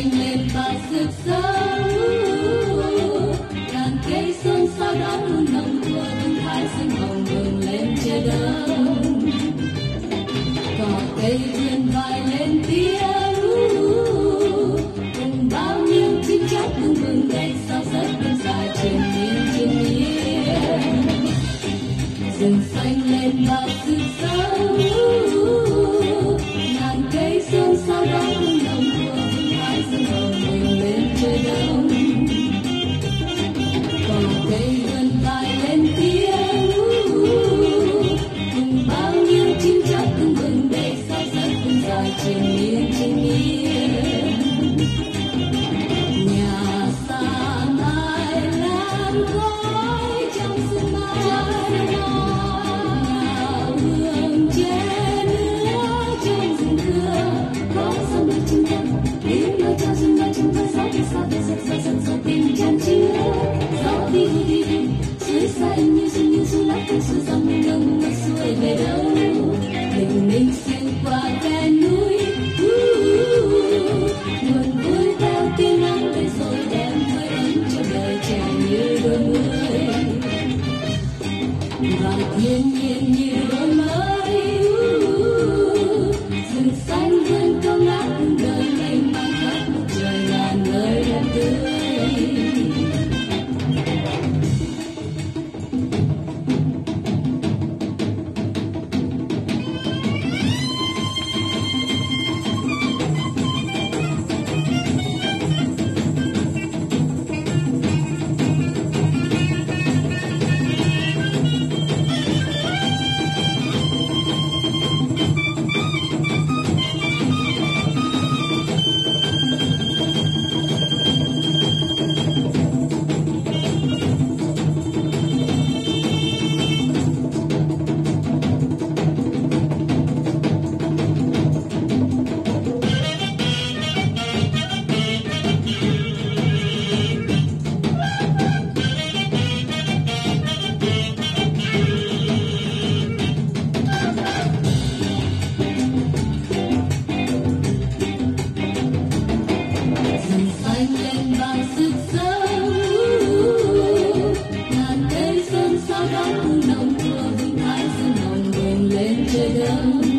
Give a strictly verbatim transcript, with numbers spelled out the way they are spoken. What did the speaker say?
xanh lên bao rực rỡ, ngàn cây xôn xao đón hương nồng của hương thái xanh hồng bừng lên trời đông. Cỏ cây vươn vai lên tiếng, cùng bao nhiêu chim chóc bừng bừng đầy sao giấc đêm dài trên miên trên miên. Rừng xanh lên bao rực rỡ, ngàn cây xôn xao đón hương nồng của hương thái xanh hồng bừng lên trời đông. Cỏ cây vươn vai lên tiếng, cùng bao nhiêu chim chóc bừng bừng đầy sao giấc đêm dài trên miên trên miên. Nhà xa mai lan khói trong sương mai, nhà hương che nứa trong rừng thưa. Có sao đôi chim thân tiếng nói cho rừng nói chim thân gió đi sao đi rất rất rất rất tình chan chứa. Gió đi đi đi dưới xanh như xuân như xuân lắc cánh xuân dòng ngông ngất xuôi về đâu. Bình minh xuyên qua khe núi, buồn vui theo tiếng nắng về rồi đem hơi ấm cho đời trẻ như đôi mươi. Và thiên nhiên như đôi mới, rừng xanh vươn cao ngát hương đời mênh mang khắp một trời ngàn nơi đẹp tươi. Hãy subscribe cho kênh Ghiền Mì Gõ để không bỏ lỡ những video hấp dẫn.